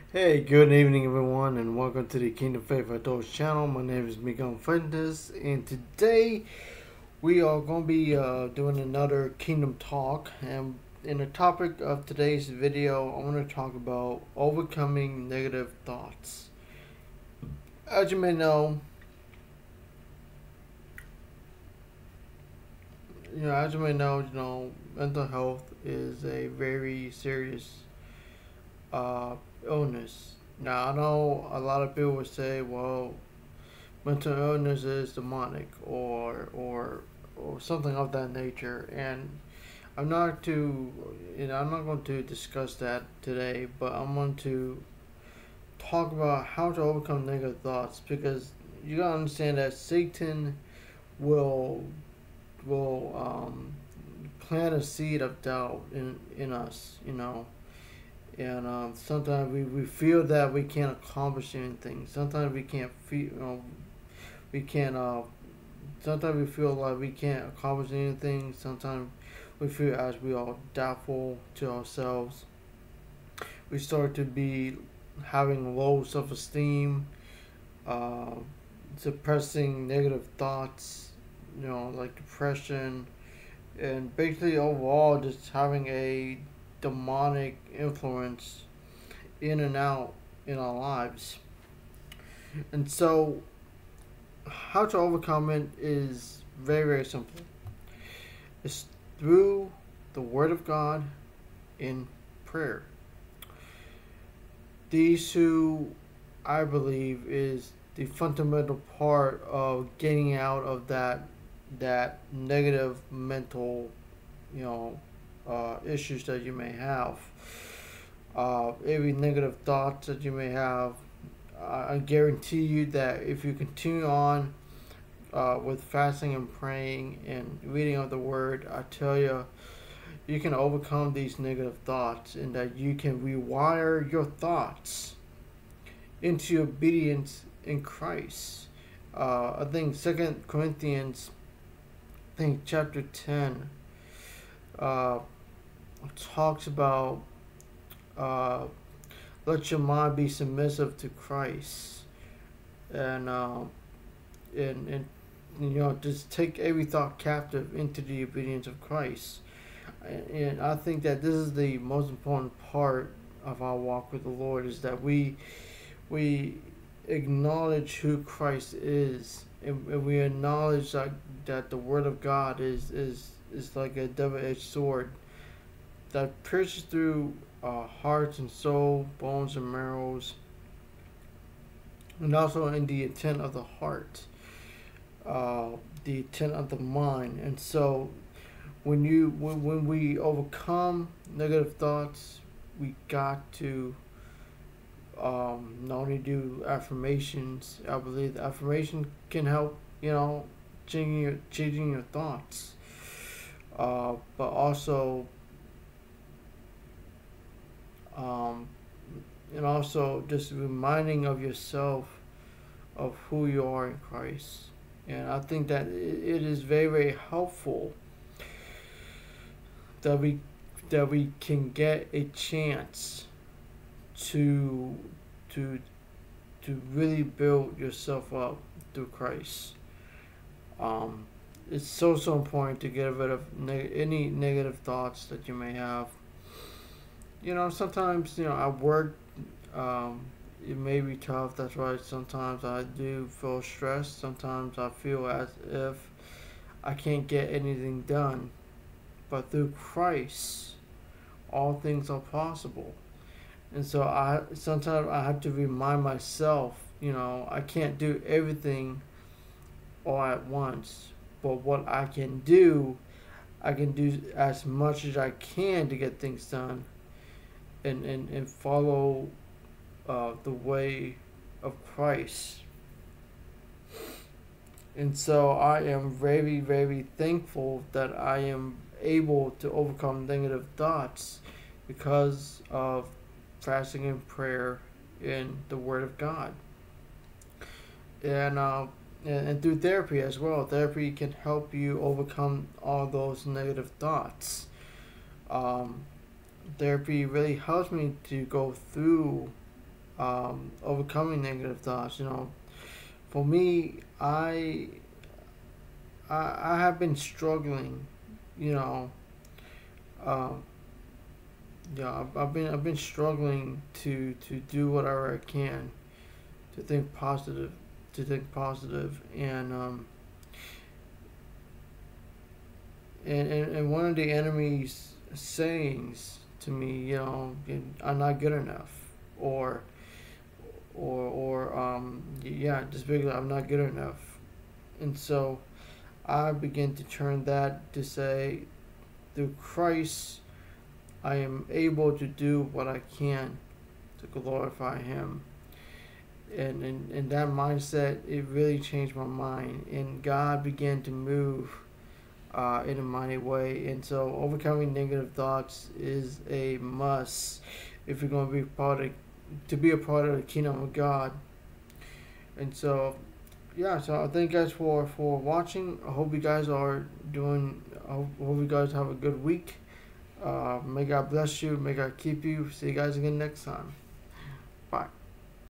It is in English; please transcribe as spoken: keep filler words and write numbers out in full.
Hey, good evening, everyone, and welcome to the Kingdom Faith Adults channel. My name is Miguel Fuentes, and today we are going to be uh, doing another Kingdom Talk. And in the topic of today's video, I want to talk about overcoming negative thoughts. As you may know, you know, as you may know, you know, mental health is a very serious uh, illness. Now, I know a lot of people would say, well, mental illness is demonic or or or something of that nature, and I'm not to you know I'm not going to discuss that today, but I'm going to talk about how to overcome negative thoughts, because you gotta understand that Satan will will um, plant a seed of doubt in in us, you know. And um, sometimes we, we feel that we can't accomplish anything. Sometimes we can't feel, you know, we can't uh, sometimes we feel like we can't accomplish anything. Sometimes we feel as we are doubtful to ourselves. We start to be having low self esteem, uh, suppressing negative thoughts, you know, like depression, and basically overall just having a demonic influence in and out in our lives. And so, how to overcome it is very, very simple. It's through the Word of God in prayer. These two, I believe, is the fundamental part of getting out of that that negative mental, you know, uh, issues that you may have. Uh, every negative thoughts that you may have, I guarantee you that if you continue on uh, with fasting and praying and reading of the Word, I tell you, you can overcome these negative thoughts, and that you can rewire your thoughts into obedience in Christ. Uh, I think Second Corinthians, I think chapter ten, uh, talks about uh, let your mind be submissive to Christ, and uh, and and you know, just take every thought captive into the obedience of Christ. And I think that this is the most important part of our walk with the Lord, is that we we acknowledge who Christ is, and, and we acknowledge that, that the Word of God is is is like a double-edged sword that pierces through uh, hearts and soul, bones and marrows, and also in the intent of the heart, uh, the intent of the mind. And so when you when, when we overcome negative thoughts, we got to um, not only do affirmations. I believe the affirmation can help, you know, changing your changing your thoughts, uh, but also um, and also just reminding of yourself of who you are in Christ. And I think that it is very, very helpful that we that we can get a chance to to to really build yourself up through Christ. Um, it's so so important to get rid of neg- any negative thoughts that you may have. You know, sometimes, you know, at work, um, it may be tough. That's right. Sometimes I do feel stressed. Sometimes I feel as if I can't get anything done. But through Christ, all things are possible. And so I sometimes I have to remind myself, you know, I can't do everything all at once. But what I can do, I can do as much as I can to get things done, and, and, and follow uh, the way of Christ. And so I am very, very thankful that I am able to overcome negative thoughts because of fasting and prayer in the Word of God. And, uh, and, and through therapy as well. Therapy can help you overcome all those negative thoughts. Um, Therapy really helps me to go through um, overcoming negative thoughts. You know, for me, I I, I have been struggling. You know, um, yeah, I've, I've been I've been struggling to to do whatever I can to think positive, to think positive, and um, and, and, and one of the enemy's sayings to me, you know, I'm not good enough, or or or um, yeah, just basically I'm not good enough, and so I begin to turn that to say, through Christ, I am able to do what I can to glorify Him. And, and, and that mindset, it really changed my mind. And God began to move uh, in a mighty way. And so overcoming negative thoughts is a must if you're going to be part of, to be a part of the kingdom of God. And so, yeah, so I thank you guys for, for watching. I hope you guys are doing, I hope, hope you guys have a good week. Uh, may God bless you. May God keep you. See you guys again next time.